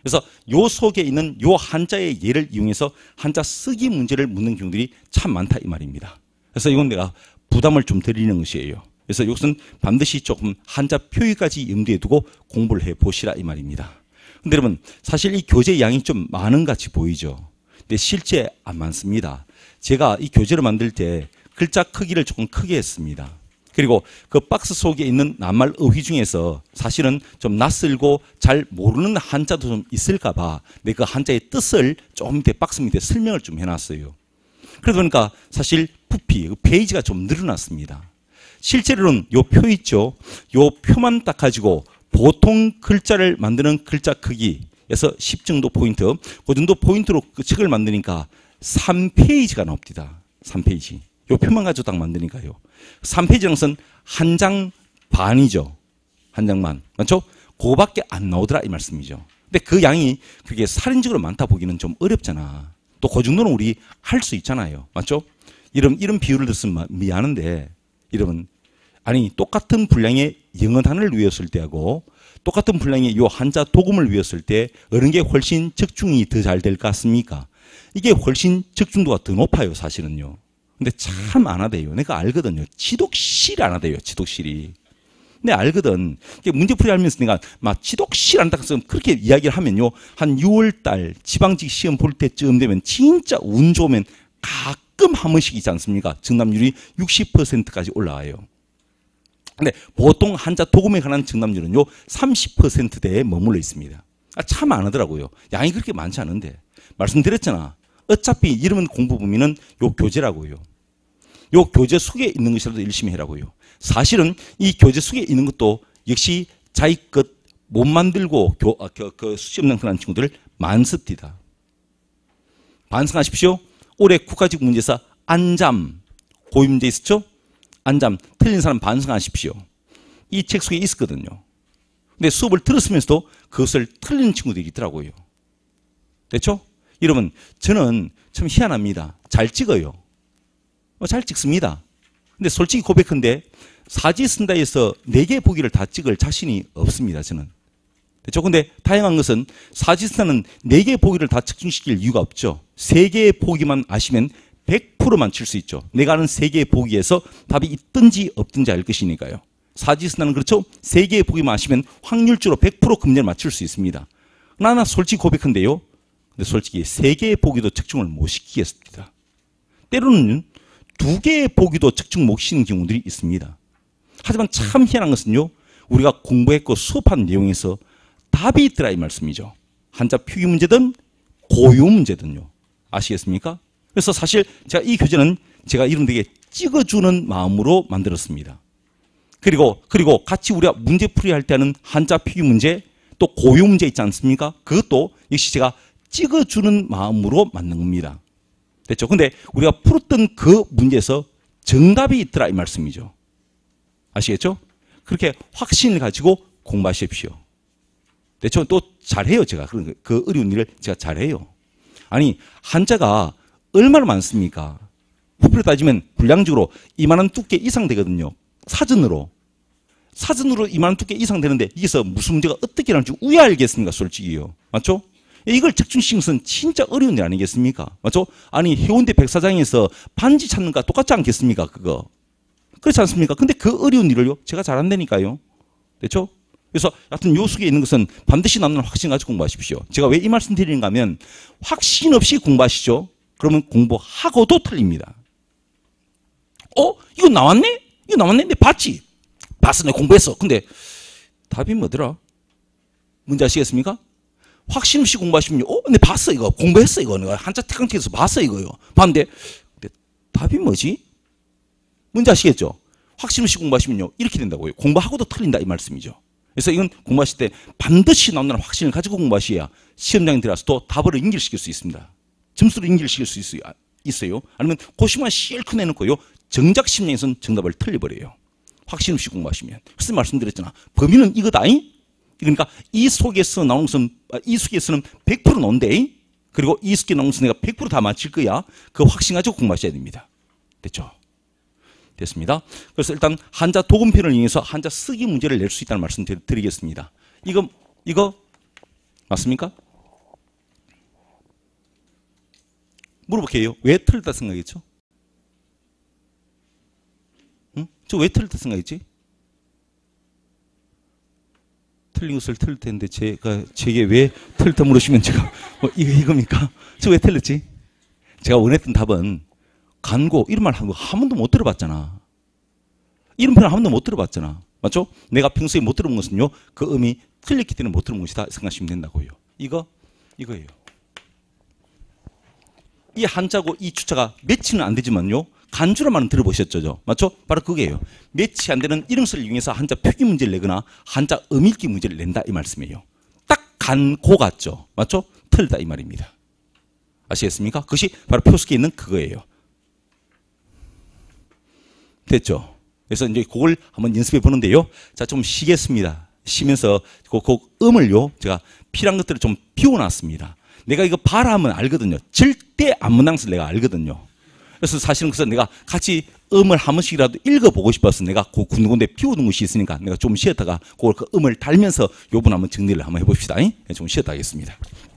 그래서 요 속에 있는 요 한자의 예를 이용해서 한자 쓰기 문제를 묻는 경우들이 참 많다 이 말입니다. 그래서 이건 내가 부담을 좀 드리는 것이에요. 그래서 이것은 반드시 조금 한자 표기까지 염두에 두고 공부를 해 보시라 이 말입니다. 근데 여러분 사실 이 교재 양이 좀 많은 같이 보이죠. 근데 실제 안 많습니다. 제가 이 교재를 만들 때 글자 크기를 조금 크게 했습니다. 그리고 그 박스 속에 있는 낱말 어휘 중에서 사실은 좀 낯설고 잘 모르는 한자도 좀 있을까 봐 내 그 한자의 뜻을 조금 밑에 박스 밑에 설명을 좀 해놨어요. 그러다 보니까 사실 부피, 그 페이지가 좀 늘어났습니다. 실제로는 요 표 있죠. 요 표만 딱 가지고 보통 글자를 만드는 글자 크기에서 십 정도 포인트, 그 정도 포인트로 그 책을 만드니까 삼 페이지가 나옵니다. 삼 페이지. 요 표만 가지고 딱 만드니까요. 삼 페이지라는 것은 한 장 반이죠. 한 장만. 맞죠? 그거밖에 안 나오더라 이 말씀이죠. 근데 그 양이 그게 살인적으로 많다 보기는 좀 어렵잖아. 또 그 정도는 우리 할 수 있잖아요. 맞죠? 이런, 이런 비유를 들었으면 미안한데, 여러분, 아니, 똑같은 분량의 영어 단어를 외웠을 때하고 똑같은 분량의 요 한자 도금을 외웠을 때 어느 게 훨씬 적중이 더 잘 될 것 같습니까? 이게 훨씬 적중도가 더 높아요, 사실은요. 근데 참 안 하대요. 내가 알거든요. 지독실이 안 하대요, 지독실이. 근데 알거든. 문제풀이 하면서 내가 막 지독실 한다 해서 그렇게 이야기를 하면요. 한 유월 달 지방직 시험 볼 때쯤 되면 진짜 운 좋으면 가끔 한 번씩 있지 않습니까? 정답률이 육십 퍼센트까지 올라와요. 근데 보통 한자 도금에 관한 정답률은요, 삼십 퍼센트대에 머물러 있습니다. 아, 참 안 하더라고요. 양이 그렇게 많지 않은데. 말씀드렸잖아. 어차피 이러면 공부 범위는 요 교재라고요. 요 교재 속에 있는 것이라도 열심히 해라고요. 사실은 이 교재 속에 있는 것도 역시 자기 것 못 만들고 교, 아, 그, 그 시험 당선한 친구들 많습니다. 반성하십시오. 올해 국가직 문제사 안잠 고위 문제 있었죠? 안잠 틀린 사람 반성하십시오. 이 책 속에 있었거든요. 근데 수업을 들었으면서도 그것을 틀리는 친구들이 있더라고요. 됐죠? 여러분, 저는 참 희한합니다. 잘 찍어요. 잘 찍습니다. 근데 솔직히 고백한데 사지 쓴다 해서 네 개 보기를 다 찍을 자신이 없습니다. 저는. 됐죠? 근데 다양한 것은 사지 쓴다는 네 개 보기를 다 측정시킬 이유가 없죠. 세 개의 보기만 아시면 백 퍼센트 맞출 수 있죠. 내가 아는 세 개의 보기에서 답이 있든지 없든지 알 것이니까요. 사지 쓴다는 그렇죠? 세 개의 보기만 아시면 확률적으로 백 퍼센트 금년을 맞출 수 있습니다. 나나 솔직히 고백한데요. 근데 솔직히 세 개의 보기도 측정을 못 시키겠습니다. 때로는 두 개의 보기도 측정 못 시키는 경우들이 있습니다. 하지만 참 희한한 것은요. 우리가 공부했고 수업한 내용에서 답이 있더라 이 말씀이죠. 한자 표기 문제든 고유 문제든요. 아시겠습니까? 그래서 사실 제가 이 교재는 제가 이런 데게 찍어주는 마음으로 만들었습니다. 그리고 그리고 같이 우리가 문제풀이 할 때 하는 한자 표기 문제 또 고유 문제 있지 않습니까? 그것도 역시 제가 찍어주는 마음으로 만든 겁니다. 됐죠? 근데 우리가 풀었던 그 문제에서 정답이 있더라 이 말씀이죠. 아시겠죠? 그렇게 확신을 가지고 공부하십시오. 됐죠? 또 잘해요 제가. 그 어려운 일을 제가 잘해요. 아니 한자가 얼마나 많습니까? 부피로 따지면 분량적으로 이만한 두께 이상 되거든요. 사전으로. 사전으로 이만한 두께 이상 되는데 여기서 무슨 문제가 어떻게 나올지 우야 알겠습니까? 솔직히요. 맞죠? 이걸 적중시키는 것은 진짜 어려운 일 아니겠습니까? 맞죠? 아니 해운대 백사장에서 반지 찾는 거 똑같지 않겠습니까? 그거. 그렇지 않습니까? 근데 그 어려운 일을요. 제가 잘한다니까요. 됐죠? 그래서 하여튼 요 속에 있는 것은 반드시 남는 확신 가지고 공부하십시오. 제가 왜 이 말씀 드리는가 하면 확신 없이 공부하시죠. 그러면 공부하고도 틀립니다. 어? 이거 나왔네? 이거 나왔네? 내 봤지? 봤어. 내가 공부했어. 근데 답이 뭐더라? 뭔지 아시겠습니까? 확신 없이 공부하시면요. 어? 내 봤어 이거. 공부했어 이거. 내가 한자 특강책에서 봤어 이거요. 봤는데 근데 답이 뭐지? 뭔지 아시겠죠? 확신 없이 공부하시면요. 이렇게 된다고요. 공부하고도 틀린다 이 말씀이죠. 그래서 이건 공부하실 때 반드시 나온다는 확신을 가지고 공부하셔야 시험장에 들어가서 또 답을 연결시킬 수 있습니다. 점수를 연결시킬 수 있어요. 있어요. 아니면 고시만 실컷 내놓고요. 정작 시험장에서는 정답을 틀려버려요. 확신 없이 공부하시면. 그래서 말씀드렸잖아. 범위는 이거다잉? 그러니까 이 속에서 나오는 것은, 이 속에서는 백 퍼센트 나온대. 그리고 이 속에 나오는 것은 내가 백 퍼센트 다 맞힐 거야. 그 확신 가지고 공부하셔야 됩니다. 됐죠? 됐습니다. 그래서 일단 한자 도금편을 이용해서 한자 쓰기 문제를 낼 수 있다는 말씀 드리겠습니다. 이거, 이거 맞습니까? 물어볼게요. 왜 틀렸다 생각했죠? 응? 저 왜 틀렸다 생각했지? 틀린 것을 틀릴 텐데 제가 제게 왜 틀렸다 물으시면 제가 뭐 이거 이겁니까? 저 왜 틀렸지? 제가 원했던 답은 간고 이런 말 한 번도 못 들어봤잖아. 이런 표현 한 번도 못 들어봤잖아. 맞죠? 내가 평소에 못 들어본 것은요. 그 음이 틀렸기 때문에 못 들어본 것이다 생각하시면 된다고요. 이거 이거예요. 이 한자고 이 주자가 매치는 안 되지만요. 간주란 말은 들어보셨죠? 맞죠? 바로 그게요. 매치 안 되는 이런 것을 이용해서 한자 표기 문제를 내거나 한자 음읽기 문제를 낸다 이 말씀이에요. 딱 간고 같죠? 맞죠? 틀다 이 말입니다. 아시겠습니까? 그것이 바로 표석에 있는 그거예요. 됐죠? 그래서 이제 그걸 한번 연습해 보는데요. 자, 좀 쉬겠습니다. 쉬면서 그, 그 음을요. 제가 필요한 것들을 좀 비워놨습니다. 내가 이거 봐라 하면 알거든요. 절대 안 문항 것을 내가 알거든요. 그래서 사실은 그래서 내가 같이 음을 한 번씩이라도 읽어보고 싶어서 내가 그 군데군데 비워둔 것이 있으니까 내가 좀 쉬었다가 그걸 그 음을 달면서 요번 한번 정리를 한번 해봅시다. 좀 쉬었다 하겠습니다.